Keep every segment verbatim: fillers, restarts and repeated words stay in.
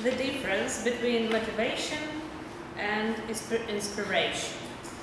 the difference between motivation and inspiration.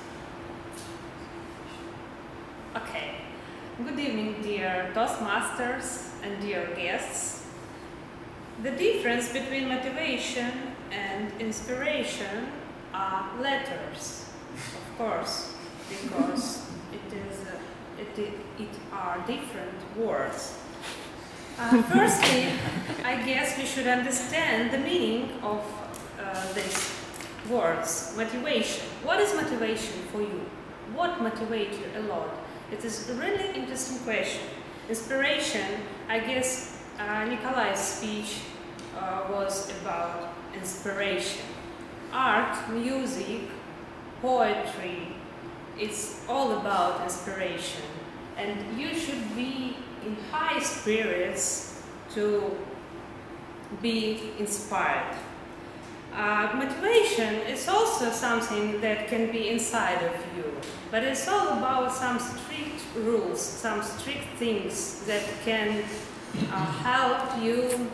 Okay. Good evening, dear Toastmasters and dear guests. The difference between motivation and inspiration are letters, of course, because it is uh, it, it are different words. Uh, firstly, I guess we should understand the meaning of uh, these words. Motivation. What is motivation for you? What motivates you a lot? It is a really interesting question. Inspiration, I guess uh, Nikolai's speech uh, was about inspiration. Art, music, poetry, it's all about inspiration. And you should be in high spirits to be inspired. Uh, motivation is also something that can be inside of you, but it's all about some strict rules, some strict things that can uh, help you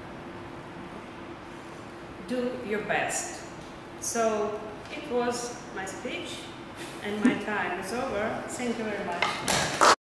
do your best. So it was my speech, and my time is over. Thank you very much.